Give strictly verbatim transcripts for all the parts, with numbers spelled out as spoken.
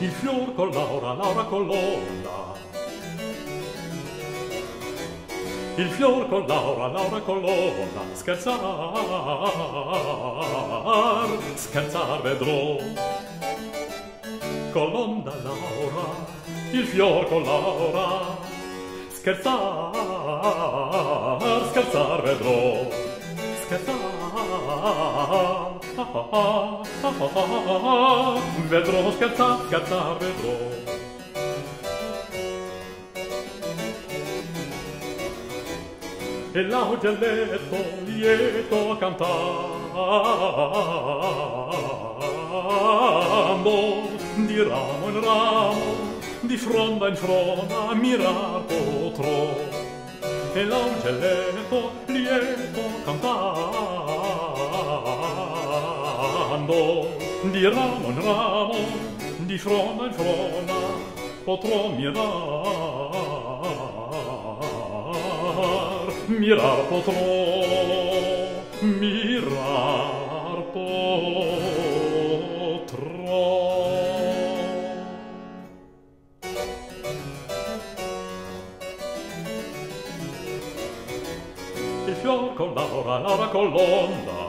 il fior con Laura, Laura con l'onda. Il fior con Laura, Laura con l'onda, scherzar, scherzar vedrò. Con l'onda Laura, il fior con Laura, scherzar, scherzar vedrò. Scherzar, vedrò, scherzar, scherzar vedrò. E l'augelletto lieto cantando, di ramo in ramo, di fronda in fronda, mirar potrò. E l'augelletto lieto cantando, di ramo in ramo, di fronda in fronda, potrò mirar. Mirar potrò, mirar potrò. Il fior con Laura, Laura con l'onda.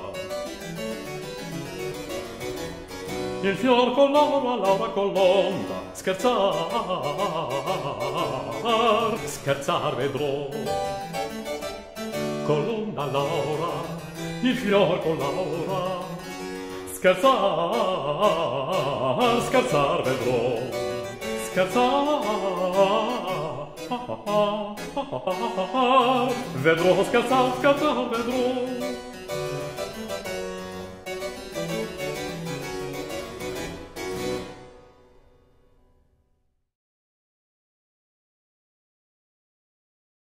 Il fior con Laura, Laura con l'onda. Scherzar, scherzar vedrò. Con l'onda Laura, il fior con Laura, scherzar, scherzar vedrò, scherzar, vedrò, scherzar, scherzar vedrò.